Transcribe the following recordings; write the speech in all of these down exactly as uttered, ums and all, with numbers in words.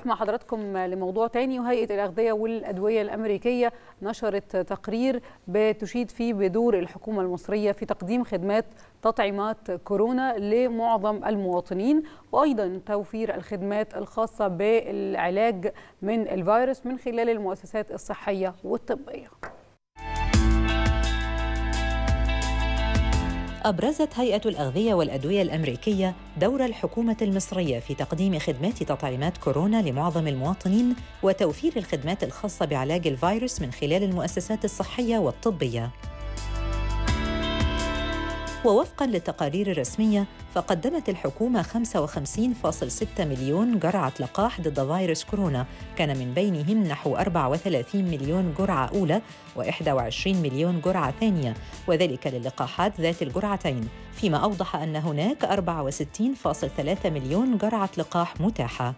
مع حضراتكم لموضوع تاني. وهيئة الأغذية والأدوية الأمريكية نشرت تقرير بتشيد فيه بدور الحكومة المصرية في تقديم خدمات تطعيمات كورونا لمعظم المواطنين، وأيضا توفير الخدمات الخاصة بالعلاج من الفيروس من خلال المؤسسات الصحية والطبية. أبرزت هيئة الأغذية والأدوية الأمريكية دور الحكومة المصرية في تقديم خدمات تطعيمات كورونا لمعظم المواطنين وتوفير الخدمات الخاصة بعلاج الفيروس من خلال المؤسسات الصحية والطبية. ووفقاً للتقارير الرسمية، فقدمت الحكومة خمسة وخمسين فاصلة ستة مليون جرعة لقاح ضد فيروس كورونا، كان من بينهم نحو أربعة وثلاثين مليون جرعة أولى وواحد وعشرين مليون جرعة ثانية، وذلك للقاحات ذات الجرعتين، فيما أوضح أن هناك أربعة وستين فاصلة ثلاثة مليون جرعة لقاح متاحة.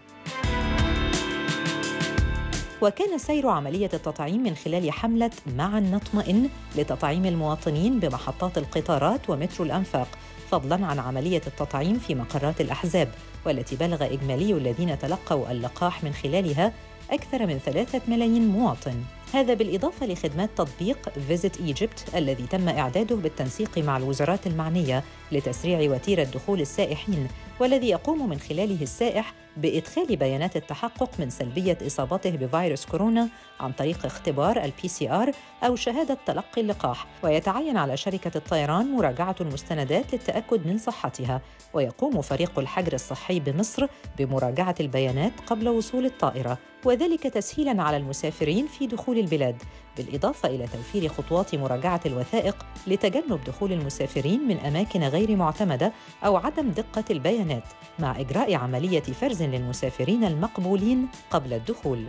وكان سير عملية التطعيم من خلال حملة معاً نطمئن لتطعيم المواطنين بمحطات القطارات ومترو الأنفاق، فضلاً عن عملية التطعيم في مقرات الأحزاب، والتي بلغ إجمالي الذين تلقوا اللقاح من خلالها أكثر من ثلاثة ملايين مواطن. هذا بالإضافة لخدمات تطبيق Visit Egypt الذي تم إعداده بالتنسيق مع الوزارات المعنية لتسريع وتيرة دخول السائحين، والذي يقوم من خلاله السائح بإدخال بيانات التحقق من سلبية إصابته بفيروس كورونا عن طريق اختبار البي سي آر أو شهادة تلقي اللقاح، ويتعين على شركة الطيران مراجعة المستندات للتأكد من صحتها، ويقوم فريق الحجر الصحي بمصر بمراجعة البيانات قبل وصول الطائرة، وذلك تسهيلاً على المسافرين في دخول البلاد، بالإضافة إلى توفير خطوات مراجعة الوثائق لتجنب دخول المسافرين من أماكن غير معتمدة أو عدم دقة البيانات، مع إجراء عملية فرز للمسافرين المقبولين قبل الدخول.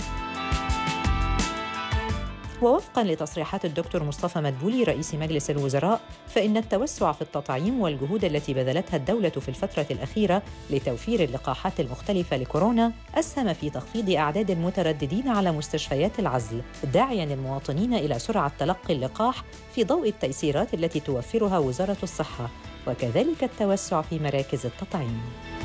ووفقاً لتصريحات الدكتور مصطفى مدبولي رئيس مجلس الوزراء، فإن التوسع في التطعيم والجهود التي بذلتها الدولة في الفترة الأخيرة لتوفير اللقاحات المختلفة لكورونا أسهم في تخفيض أعداد المترددين على مستشفيات العزل، داعياً المواطنين إلى سرعة تلقي اللقاح في ضوء التيسيرات التي توفرها وزارة الصحة، وكذلك التوسع في مراكز التطعيم.